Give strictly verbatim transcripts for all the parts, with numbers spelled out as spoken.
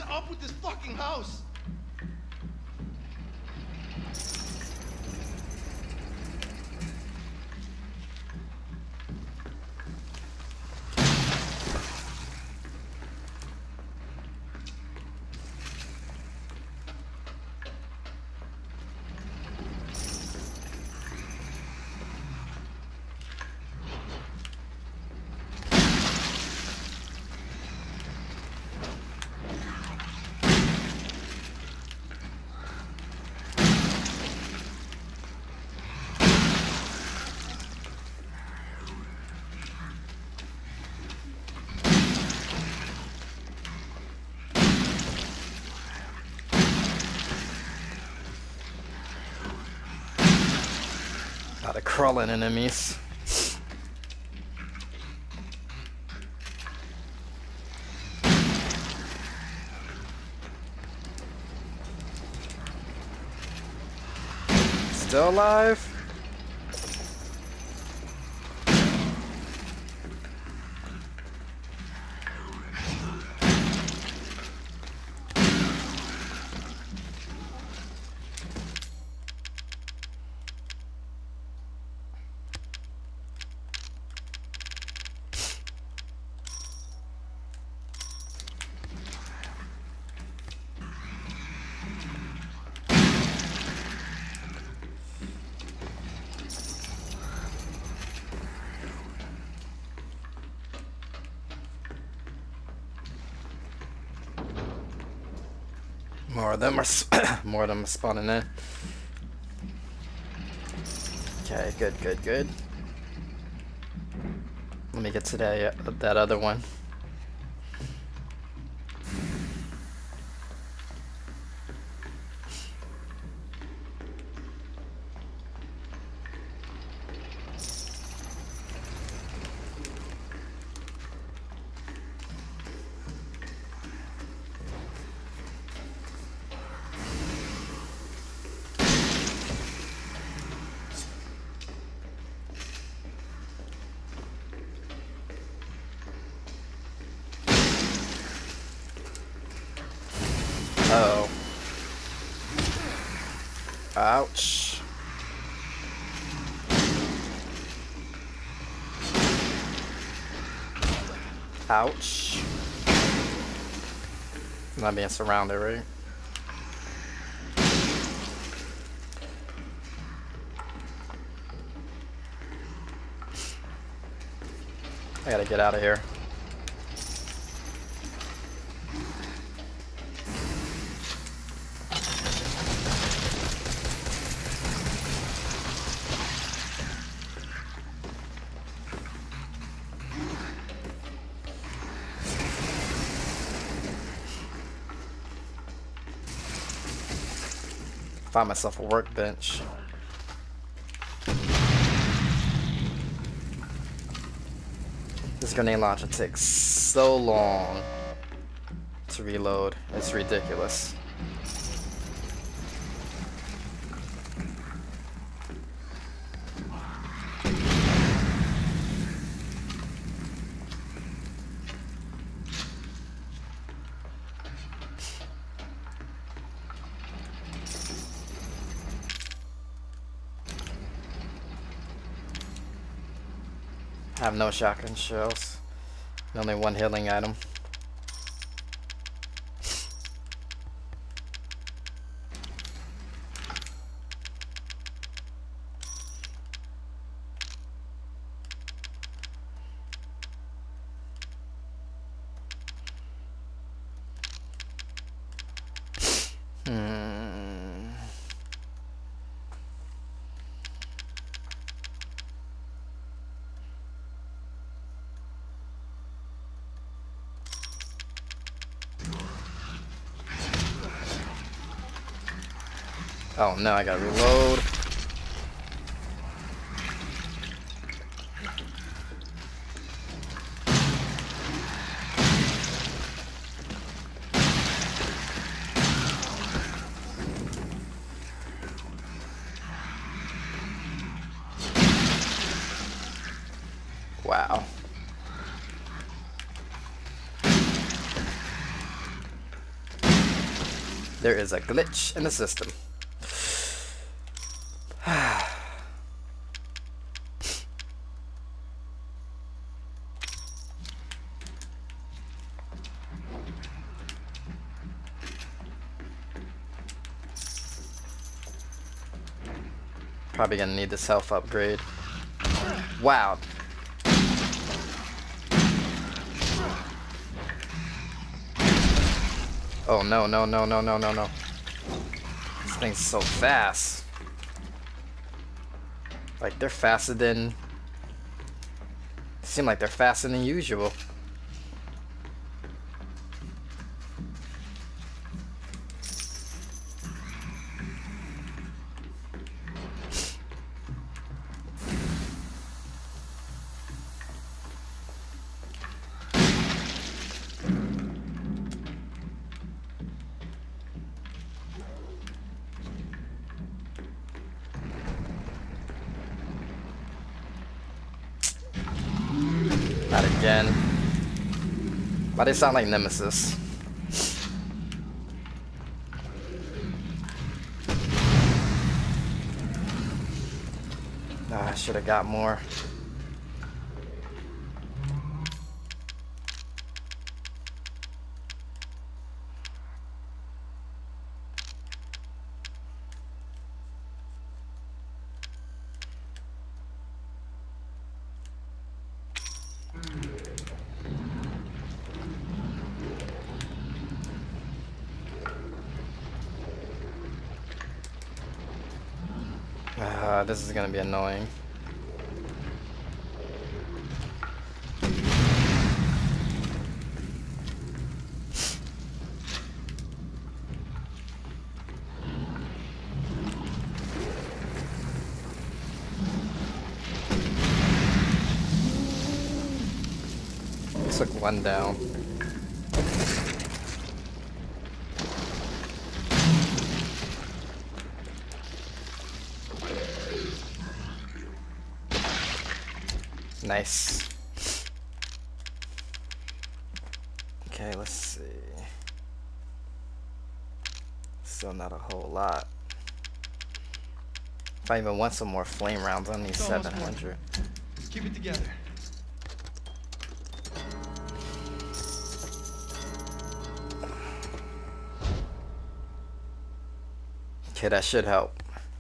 is up with this fucking house? Lot of crawling enemies. Still alive? More of them are more of them are spawning in. Okay, good, good, good. Let me get to that uh, that other one. Uh oh. Ouch. Ouch. I'm not being surrounded, right? I gotta get out of here. Find myself a workbench. This grenade launcher takes so long to reload. It's ridiculous. I have no shotgun shells. Only one healing item. Hmm. Oh no, I gotta reload. Wow. There is a glitch in the system. Probably gonna need this health upgrade. Wow. Oh no, no, no, no, no, no, no. This thing's so fast. Like, they're faster than... Seem like they're faster than usual. Not again. Why they sound like Nemesis? Ah, I should have got more. Uh, this is gonna be annoying. Took one down. Nice. Okay, let's see. Still not a whole lot. If I even want some more flame rounds, I need seven hundred. Keep it together. Okay, that should help.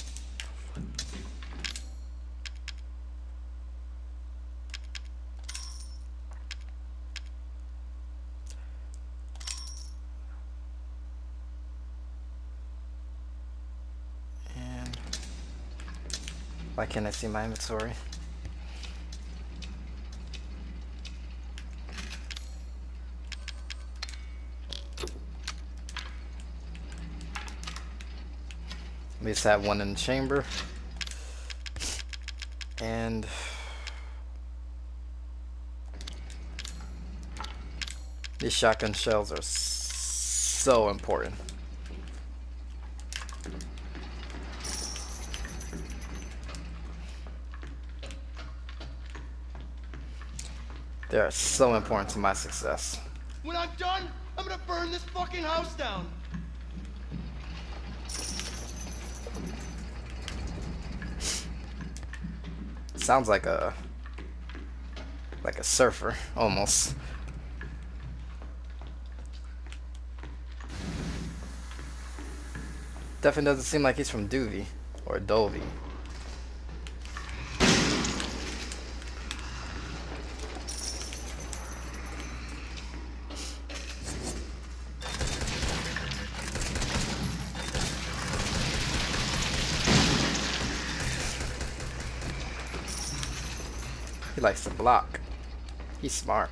Why can't I see my inventory? We just have one in the chamber. And these shotgun shells are so important. They are so important to my success. When I'm done, I'm gonna burn this fucking house down. Sounds like a like a surfer, almost. Definitely doesn't seem like he's from Duvie or Dovey. He likes to block. He's smart.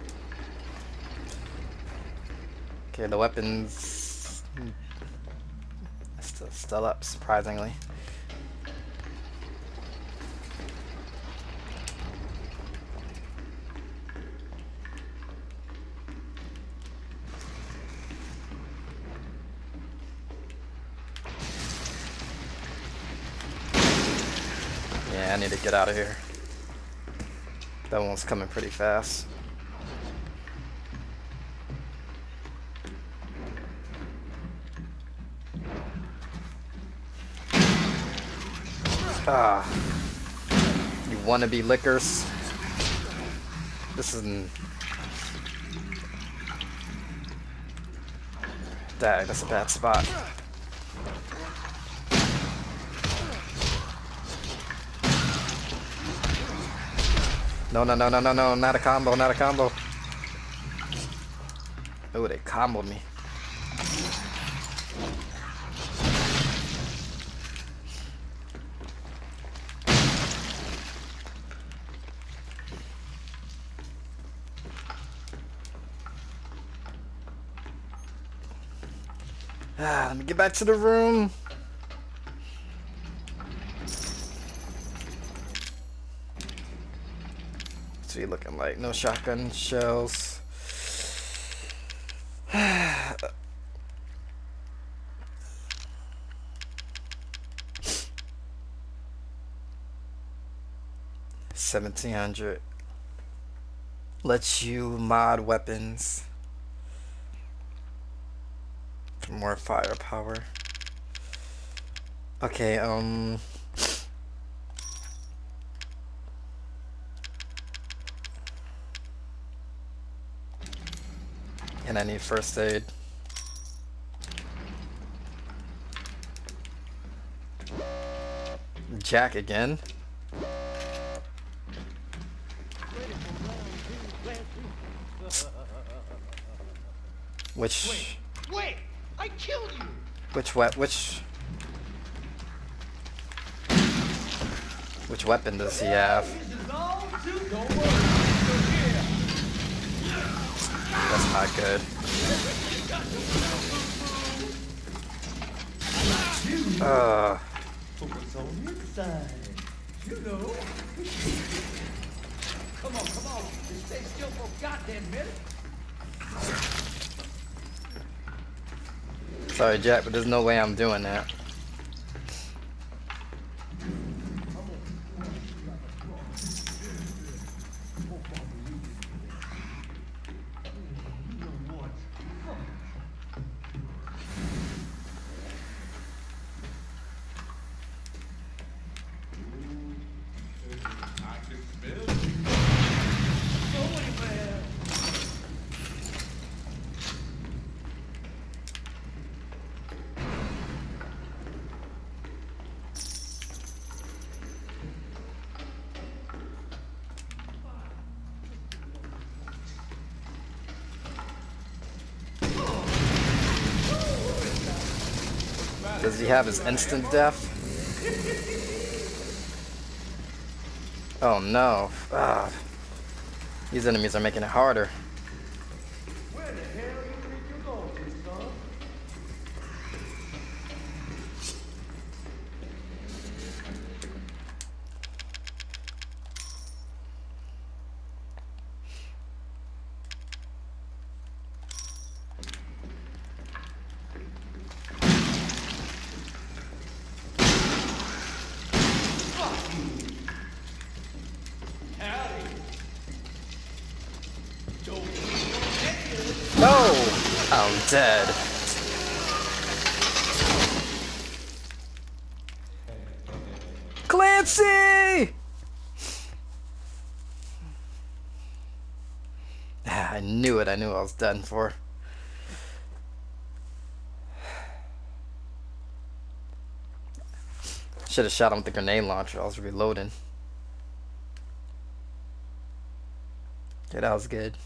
Okay, the weapons still still up, surprisingly. Yeah, I need to get out of here. That one's coming pretty fast. Ah. You wannabe lickers. This isn't... Dang, that's a bad spot. No, no, no, no, no, no, not a combo, not a combo. Oh, they comboed me. Ah, let me get back to the room. What's he looking like? No shotgun shells. seventeen hundred. Lets you mod weapons for more firepower. Okay, um... and I need first aid. Jack again? Which... Wait, wait! I killed you! Which we which... Which weapon does he have? That's not good. Uh. What's on your side? You know. Come on, come on. Just stay still for a goddamn minute. Sorry, Jack, but there's no way I'm doing that. Does he have his instant death? Oh no. Ah. These enemies are making it harder. Where the hell you think you're going to, son? No! I'm dead. Clancy! I knew it. I knew I was done for. Should have shot him with the grenade launcher. I was reloading. Yeah, that was good.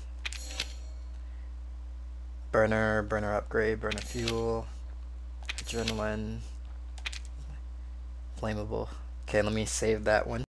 Burner, burner upgrade, burner fuel, adrenaline, flammable. Okay, let me save that one.